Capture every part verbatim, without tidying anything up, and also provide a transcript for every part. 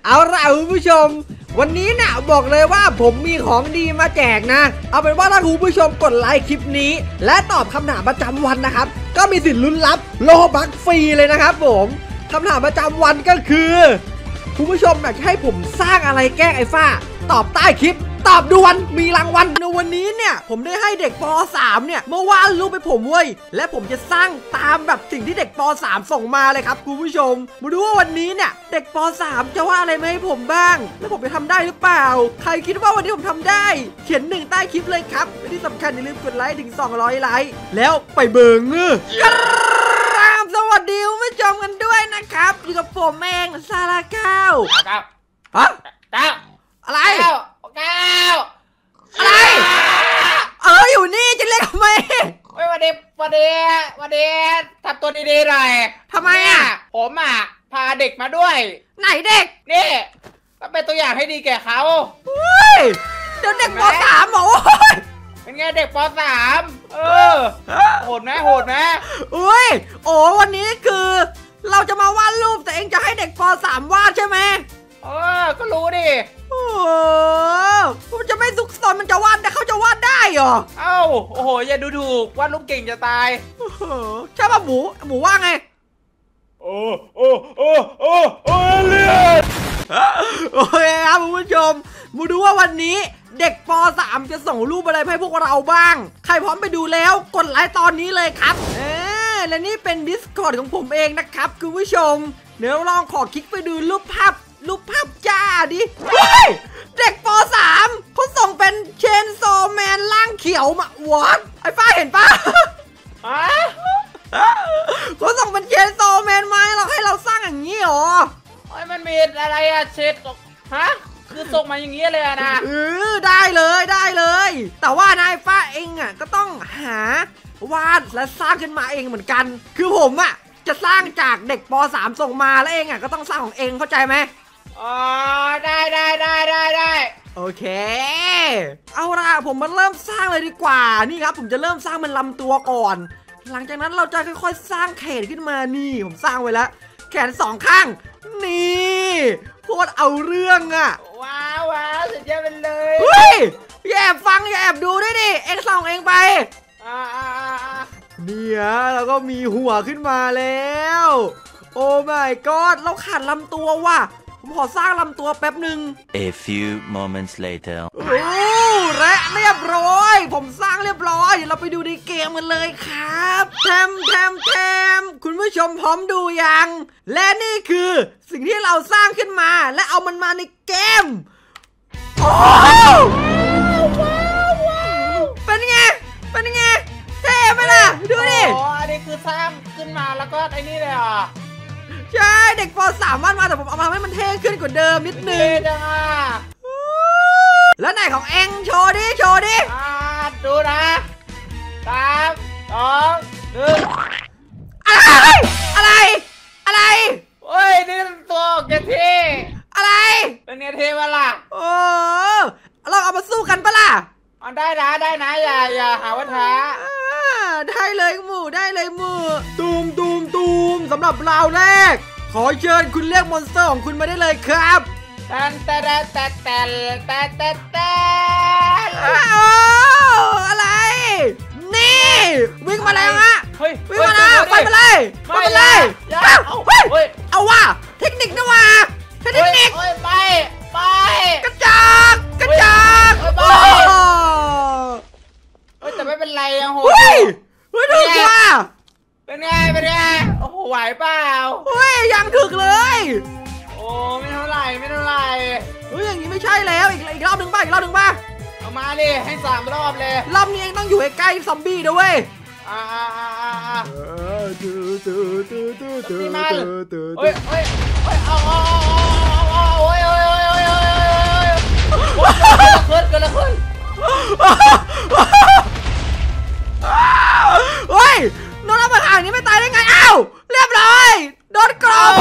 เอาล่ะคุณผู้ชมวันนี้เนี่ยบอกเลยว่าผมมีของดีมาแจกนะเอาเป็นว่าถ้าคุณผู้ชมกดไลค์คลิปนี้และตอบคำถามประจำวันนะครับก็มีสิทธิ์ลุ้นรับโลบัคฟรีเลยนะครับผมคำถามประจำวันก็คือคุณผู้ชมอยากให้ผมสร้างอะไรแกล้งไอ้ฝ้าตอบใต้คลิปตอบด่วนมีรางวัลในวันนี้เนี่ยผมได้ให้เด็กป .สาม เนี่ยเมื่อวานรูปไปผมเว้ยและผมจะสร้างตามแบบสิ่งที่เด็กป .สาม ส่งมาเลยครับคุณผู้ชมมาดูว่าวันนี้เนี่ยเด็กป .สาม จะว่าอะไรมาให้ผมบ้างแล้วผมจะทำได้หรือเปล่าใครคิดว่าวันนี้ผมทำได้เขียนหนึ่งใต้คลิปเลยครับและที่สำคัญอย่าลืมกดไลค์ถึงสองร้อยไลค์แล้วไปเบิ่งครับสวัสดีคุณผู้ชมกันด้วยนะครับอยู่กับผมเองซาลาเก้าฮะเก้าอะไรเก้าอะไรเอออยู่นี่จะเรียกทำไมไม่วันนี้วันนี้วันนี้ทำตัวดีๆหน่อยทำไมอ่ะผมอ่ะพาเด็กมาด้วยไหนเด็กนี่ก็เป็นตัวอย่างให้ดีแก่เขาเฮ้ยเดี๋ยวเด็กป .สาม เหรอเป็นไงเด็กป .สาม เออโหดไหมโหดไหมอุ้ยโอ้วันนี้คือเราจะมาวาดรูปแต่เองจะให้เด็กป .สาม วาดใช่ไหมเออก็รู้ดิโอ้มันจะไม่ซุกซนมันจะวาดแต่เขาจะวาดได้เหรอเอ้าโอ้โหอย่าดูถูกวาดรูปเก่งจะตายใช่ป่ะหมูหมูว่าไงโอ้โอ้โอ้โอ้โอ้เลือดโอเคครับคุณผู้ชมมาดูว่าวันนี้เด็กป .สาม จะส่งรูปอะไรให้พวกเราบ้างใครพร้อมไปดูแล้วกดไลค์ตอนนี้เลยครับเออและนี่เป็น Discord ของผมเองนะครับคุณผู้ชมเดี๋ยวลองขอคลิกไปดูรูปภาพรูปภาพจ้าดิเฮ้ยเด็กป .สาม เขาส่งเป็นเชนโซแมนร่างเขียวมาวัดไอ้ฟ้าเห็นปะเขาส่งเป็นเชนโซแมนมาให้เราให้เราสร้างอย่างนี้หรอไอ้มันมีอะไรอะเชนฮะคือส่งมาอย่างนี้เลยนะเออได้เลยได้เลยแต่ว่านายฟ้าเองอ่ะก็ต้องหาวาดและสร้างขึ้นมาเองเหมือนกันคือผมอ่ะจะสร้างจากเด็กป .สาม ส่งมาแล้วเองอ่ะก็ต้องสร้างของเองเข้าใจไหมอ๋อได้ได้ได้ได้ได้โอเคเอาล่ะผมมาเริ่มสร้างเลยดีกว่านี่ครับผมจะเริ่มสร้างเป็นลำตัวก่อนหลังจากนั้นเราจะค่อยๆสร้างแขนขึ้นมานี่ผมสร้างไว้แล้วแขนสองข้างนี่โคตรเอาเรื่องอ่ะว้าวว้าวสุดยอดไปเลยเฮ้ยอย่าแอบฟังอย่าแอบดูด้วยดิเอ็งส่องเองไปอ่าอ่าอ่าเนี่ยเราก็มีหัวขึ้นมาแล้วโอ้ my god เราขาดลำตัวว่ะผมขอสร้างลำตัวแป๊บหนึ่ง A few moments later โอ้และเรียบร้อยผมสร้างเรียบร้อยเดี๋ยวเราไปดูในเกมกันเลยครับแทมแทมแทมคุณผู้ชมพร้อมดูยังและนี่คือสิ่งที่เราสร้างขึ้นมาและเอามันมาในเกมโอ้เป็นไงเป็นไงเท่ไหมล่ะดูดิอ๋ออันนี้คือสร้างขึ้นมาแล้วก็ไอ้นี่เลยอ่ะใช่เด็กป .สาม วาดมาแต่ผมเอามาให้มันเท่ขึ้นกว่าเดิมนิดนึงแล้วไหนของเอ็งโชว์ดิโชว์ดิดูนะสามสองหนึ่งอะไรอะไรอะไรโอ้ยนี่ตัวเกทีอะไรเป็นเกทีมาล่ะโอ้เราเอามาสู้กันปะล่ะอ๋อได้นะได้นะอย่าอย่าหาว่าท้าได้เลยหมูได้เลยหมูตูมตูมตูมสำหรับราวแรกขอเชิญคุณเรียกมอนสเตอร์ของคุณมาได้เลยครับแตนแตนแตนแตนแตนแตนแตนอะไรนี่วิ่งมาแล้วฮะวิ่งมาแล้วไปมาเลยไปมาเลยเอาว่ะเทคนิคนะว่ะเทคนิคไปไปกระจอกกระจอกแต่ไม่เป็นไรยังโหดเฮ้ยเฮ้ยดูว่าเป็นไงเป็นไงโอ้โหไหวเปล่าเฮ้ยยังถึกเลยโอ้ไม่เท่าไหร่ไม่เท่าไหร่เฮ้ยอย่างนี้ไม่ใช่แล้วอีกอีกรอบหนึ่งป่ะอีกรอบหนึ่งป่ะเอามาดิให้สามรอบเลยรอบนี้เองต้องอยู่ใกล้ซอมบี้ด้วยอ่าอ่าอ่าอ่าตื้อตื้อตื้อตื้อตื้อตื้อเฮ้ยเฮ้ยเฮ้ยเอาเอาเอาโอ้ยโอ้ยโอ้ยโอ้ยโอ้ยโอ้ยเกิดอะไรขึ้นเฮ้ยโดนระเบิดอ่างนี้ไม่ตายได้ไงอ้าวเรียบร้อยโดนกรอบ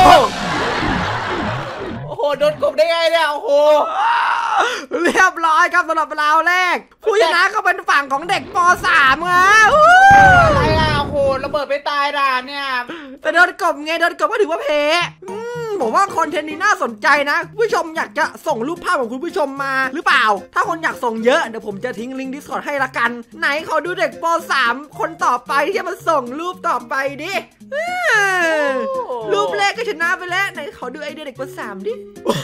โอ้โหโดนกบได้ไงเนี่ยโอ้โหเรียบร้อยครับสำหรับราวแรกผู้ชนะก็เป็นฝั่งของเด็กป .สาม อ่ะอะไรอ่ะโอ้โหโหระเบิดไปตายด่าเนี่ยแต่โดนกบไงโดนกบก็ถือว่าแพ้ผมว่าคอนเทนต์นี้น่าสนใจนะผู้ชมอยากจะส่งรูปภาพของคุณผู้ชมมาหรือเปล่าถ้าคนอยากส่งเยอะเดี๋ยวผมจะทิ้งลิงก์ Discord ให้ละกันไหนขอดูเด็กป สาม คนต่อไปที่จะมาส่งรูปต่อไปดิรูปแรกก็ชนะไปแล้วไหนขอดูไอเดียเด็กป สาม ดิ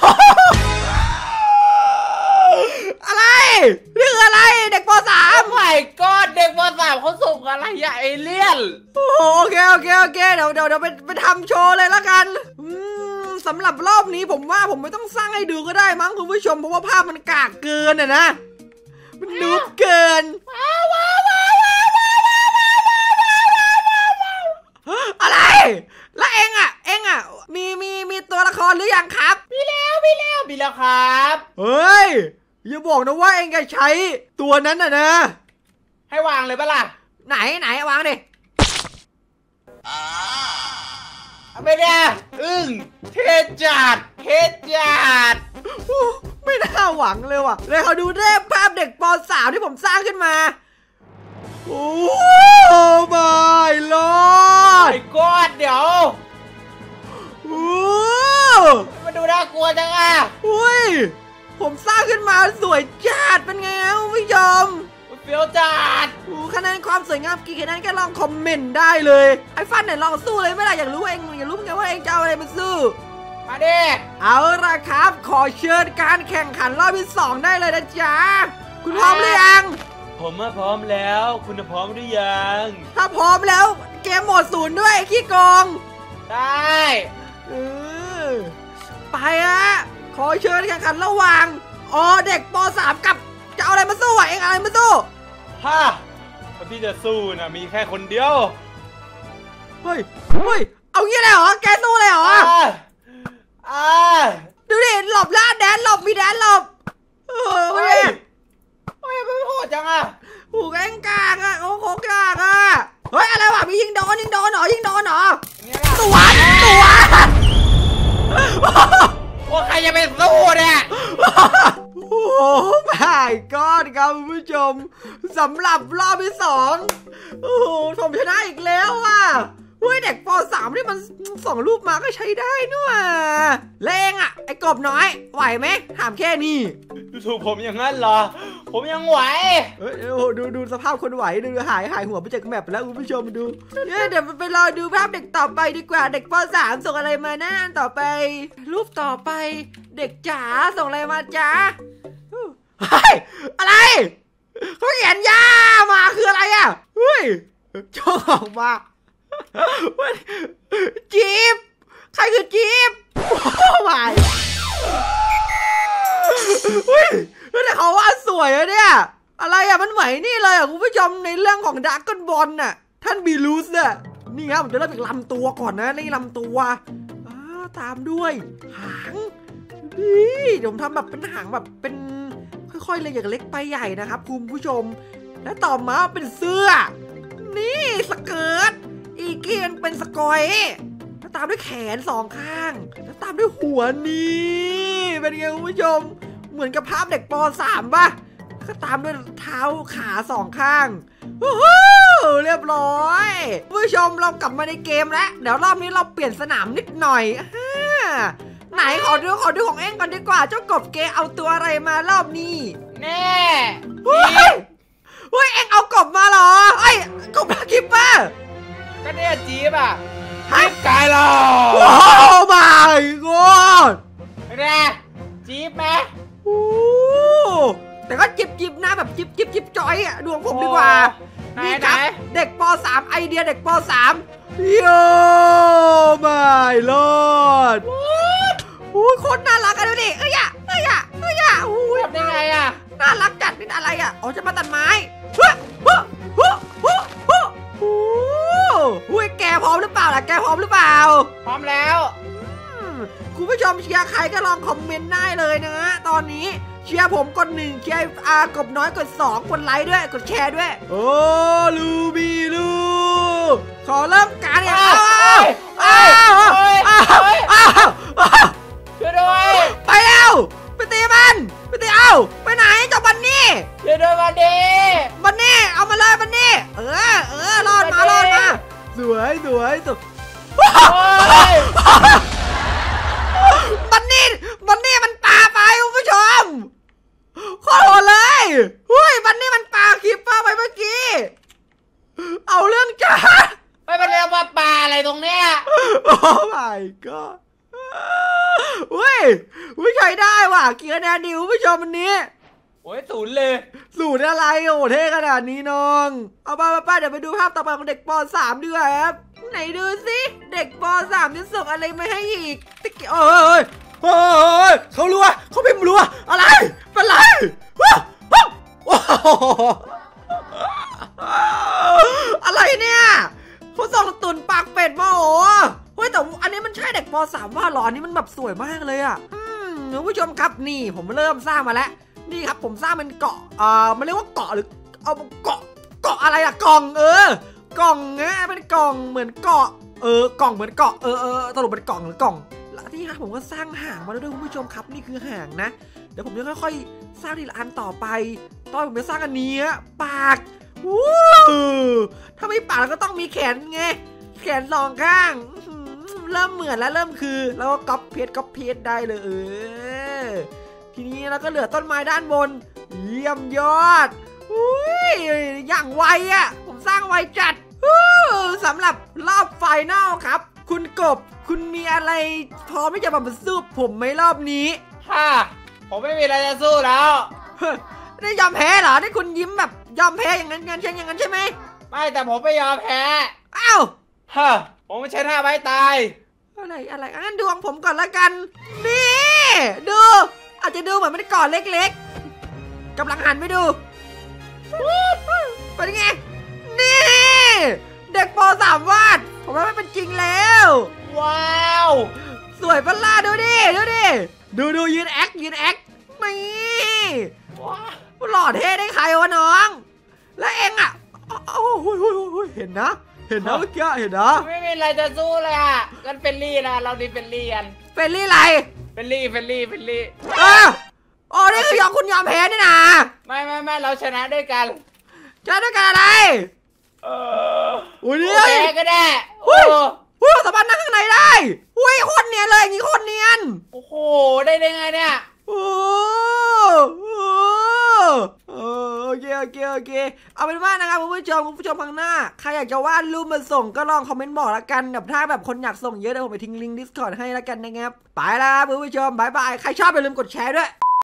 อะไรนี่คืออะไรเด็กป สามไม่ก็เด็กป สามเขาส่งอะไรอะเอเลี่ยนโอเคโอเคโอเคเดี๋ยวเดี๋ยวเดี๋ยวไปไปทำโชว์เลยละกันสำหรับรอบนี้ผมว่าผมไม่ต้องสร้างให้ดูก็ได้มั้งคุณผู้ชมเพราะว่าภาพมันกากเกินอ่ะนะมันนูบเกินอะไรแล้วเองอ่ะเองอ่ะมีมีมีตัวละครหรือยังครับมีแล้วมีแล้วมีแล้วครับเฮ้ยอย่าบอกนะว่าเองจะใช้ตัวนั้นอ่ะนะให้วางเลยปะล่ะไหนไหนวางดิไม่ได้อึ้งเทจัดเทจัดไม่น่าหวังเลยว่ะเลยเขาดูได้ภาพเด็กป สาม ที่ผมสร้างขึ้นมาโอ้my lord ไอ้ก้อนเดี๋ยวโอ้มาดูน่ากลัวจังอ่ะอุ้ยผมสร้างขึ้นมาสวยจัดเป็นไงคุณผู้ชมเฟี้ยวจัดคะแนนความสวยงามกี่คะแนนก็ลองคอมเมนต์ได้เลยไอ้ฟันเนี่ยลองสู้เลยไม่ได้อยากรู้เองอยากรู้ไงว่าเองจะเอาอะไรมาสู้มาดิเอาละครับขอเชิญการแข่งขันรอบที่สองได้เลยนะจ๊ะคุณพร้อมหรือยังผมมาพร้อมแล้วคุณพร้อมหรือยังถ้าพร้อมแล้วเกมโหมดศูนย์ด้วยขี้โกงได้เออไปอะขอเชิญแข่งขันระหว่างอ๋อเด็กป สาม กับจะเอาอะไรมาสู้วะเองอะไรมาสู้ฮ่าคนที่จะสู้นะมีแค่คนเดียวเฮ้ยเฮ้ยเอางี้เลยเหรอแกสู้เลยเหรออ่าดูดิหลบล่าแดนหลบมีแดนหลบเฮ้ยเฮ้ยไม่โหดจังอ่ะหูแกงกากอ่ะโอ้โหกากอ่ะเฮ้ยอะไรวะมียิงโดนยิงโดนเหรอยิงโดนเหรอตัวตัวว่าใครจะไปสู้เนี่ยโอ้my god ครับคุณผู้ชมสำหรับรอบที่สองโอ้โหผมชนะอีกแล้วอ่ะเฮ้ยเด็กป สาม นี่มันส่งรูปมาก็ใช้ได้นู่นเลงอ่ะไอ้กบน้อยไหวไหมถามแค่นี้ถูกผมอย่างนั้นเหรอผมยังไหวเฮ้ยดูดูสภาพคนไหวดูหายหายหัวไปจากแมปแล้วคุณผู้ชมดูเดี๋ยวไปรอดูภาพเด็กต่อไปดีกว่าเด็กป สาม ส่งอะไรมาหน้าต่อไปรูปต่อไปเด็กจ๋าส่งอะไรมาจ๋าเฮ้ยอะไรเขาเขียนย่ามาคืออะไรอ่ะเฮ้ยชอบออกมาจี๊บใครคือจี๊บโอ้ไม่เฮ้ยแต่เขาว่าสวยอะเนี่ยอะไรอะมันเหมือนนี่เลยอะคุณผู้ชมในเรื่องของดราก้อนบอลน่ะท่านบีลูสเนี่ยนี่ครับผมจะเริ่มจากลำตัวก่อนนะนี่ลำตัวตามด้วยหางนี่ผมทำแบบเป็นหางแบบเป็นค่อยๆเลยจากเล็กไปใหญ่นะครับคุณผู้ชมและต่อมาเป็นเสื้อนี่สเกิร์ตอีกเกียนเป็นสกอยแล้วตามด้วยแขนสองข้างแล้วตามด้วยหัวนี่เป็นไงคุณผู้ชมเหมือนกับภาพเด็กป สาม ป่ะก็ตามด้วยเท้าขาสองข้างโอ้โหเรียบร้อยผู้ชมเรากลับมาในเกมแล้วเดี๋ยวรอบนี้เราเปลี่ยนสนามนิดหน่อยไหนขอดูขอดูของเอ็งก่อนดีกว่าเจ้ากบเกเอาตัวอะไรมารอบนี้แน่เฮ้ยเฮ้ยเอ็งเอากบมาเหรอไอ้กบมาคิปเปอร์ก็เนี่ยจี๊บอ่ะจี๊บกายหรอโอ้ my god แน่จี๊บไหมโอ้แต่ก็จิบจิบนะแบบจิบจิบจิบจอยอ่ะดวงผมดีกว่านี่ครับเด็กป สาม ไอเดียเด็กป สามโย่ my lord โอ้ยโคตรน่ารักกันดูดิเอ้ยอะเอ้ยอะเอ้ยอะโอ้ยทำได้ไงอ่ะน่ารักจัดนี่อะไรอ่ะอ๋อจะมาตัดไม้เฮ้ยเฮ้ยเฮ้ยเฮ้ยเฮ้ยโอ้ยแกพร้อมหรือเปล่าล่ะแกพร้อมหรือเปล่าพร้อมแล้วคุณผู้ชมเชียร์ใครก็ลองคอมเมนต์ได้เลยนะตอนนี้เชียร์ผมกดหนึ่งเชียร์อากบน้อยกดสองกดไลค์ด้วยกดแชร์ด้วยโอ้ลูบีลูขอเริ่มการเนี่ยอ้าวอ้าวอ้าวอ้าวช่วยด้วยไปแล้วไปตีมันไปตีเอาไปไหนเจ้าบันนี่ช่วยด้วยบันนี่บันนี่เอามาเลยบันนี่เออเออรอดมารอดมาวยสวยสวยโอ้ยบันนี่บันนี่มันปาไปคุณผู้ชมโคตรโหดเลยเฮ้ยบันนี่มันปาคลิปป้าไปเมื่อกี้เอาเรื่องจ้าไม่เป็นเรื่องว่าปลาอะไรตรงเนี้ยโอ้ my god เฮ้ยวิใช้ได้ว่ะกี่คะแนนดีคุณผู้ชมวันนี้โอ้ยศูนย์เลยสูตรอะไรโอ้เท่ขนาดนี้น้องเอาไปไปเดี๋ยวไปดูภาพต่อไปของเด็กป .สาม ดีกว่าครับไหนดูสิเด็กป .สาม จะส่งอะไรมาให้อีกติ๊กเอ้ยเฮ้ยเขารัวเขาพิมพ์รัวอะไรเป็นไรอะไรเนี่ยเขาส่งตุ่นปากเป็ดมาโอ้เฮ้ยแต่อันนี้มันใช่เด็กป .สาม ว่าหรออันนี้มันแบบสวยมากเลยอ่ะอืมคุณผู้ชมครับนี่ผมเริ่มสร้างมาแล้วนี่ครับผมสร้างเป็นเกาะเอ่อมันเรียกว่าเกาะหรือเอาเกาะเกาะอะไรอะกล่องเออกล่องเงี้ยเป็นกล่องเหมือนเกาะเออกล่องเหมือนเกาะเออเออสรุปเป็นกล่องหรือกล่องแล้วที่ฮะผมก็สร้างหางมาแล้วด้วยคุณผู้ชมครับนี่คือหางนะเดี๋ยวผมจะค่อยๆสร้างทีละอันต่อไปตอนผมจะสร้างอันนี้ปากวู้ถ้าไม่ปากแล้วก็ต้องมีแขนไงแขนสองข้างเริ่มเหมือนแล้วเริ่มคือแล้วก็ก๊อปเพจก๊อปเพจได้เลยเออทีนี้เราก็เหลือต้นไม้ด้านบนเยี่ยมยอดอุ้ยอย่างไวอ่ะผมสร้างไวจัดสำหรับรอบไฟนอลครับคุณกบคุณมีอะไรพร้อมที่จะมาสู้ผมไหมรอบนี้ฮ่าผมไม่มีอะไรจะสู้แล้วได้ยอมแพ้เหรอได้คุณยิ้มแบบยอมแพ้อย่างนั้นงั้นใช่อย่างนั้นใช่ไหมไม่แต่ผมไม่ยอมแพ้อ้าวฮ่าผมไม่ใช่ท่าไม้ตายอะไรอะไรงั้นดวงผมก่อนละกันนี่ดูอาจจะดูเหมือนเป็นก่อนเล็กๆกำลังหันไปดูเป็นไงนี่เด็กป .สาม วาดผมว่าไม่เป็นจริงแล้วว้าวสวยปะล่ะดูดิดูดิดูดูยืนแอคยืนแอคนี่หล่อเท่ได้ใครวะน้องแล้วเองอ่ะโอ้โหเห็นนะเห็นนะเมื่อกี้เห็นนะไม่มีอะไรจะสู้เลยอ่ะกันเป็นลี่นะเราดีเป็นลี่กันเฟรนลี่ไรเป็นลี่เป็นลี่เป็นลี่เออโอ้นี่คือยอมคุณยอมแพ้นี่นะไม่ไม่ไม่เราชนะด้วยกันจะด้วยกันอะไรเอออุ้ยนี่โอเคก็ได้อุ้ยโอ้อุ้ยสามารถนั่งข้างในได้อุ้ยโคตรเนียนเลยอย่างนี้โคตรเนียนโอ้โหได้ได้ไงเนี่ยโอ้โหโอเคโอเคโอเคเอาเป็นว่านะครับคุณผู้ชมคุณผู้ชมข้างหน้าใครอยากจะวาดรูปมาส่งก็ลองคอมเมนต์บอกละกันแบบถ้าแบบคนอยากส่งเยอะเดี๋ยวผมไปทิ้งลิงก์ Discord ให้ละกันนะครับไปแล้วครับคุณผู้ชมบายบายใครชอบอย่าลืมกดแชร์ด้วย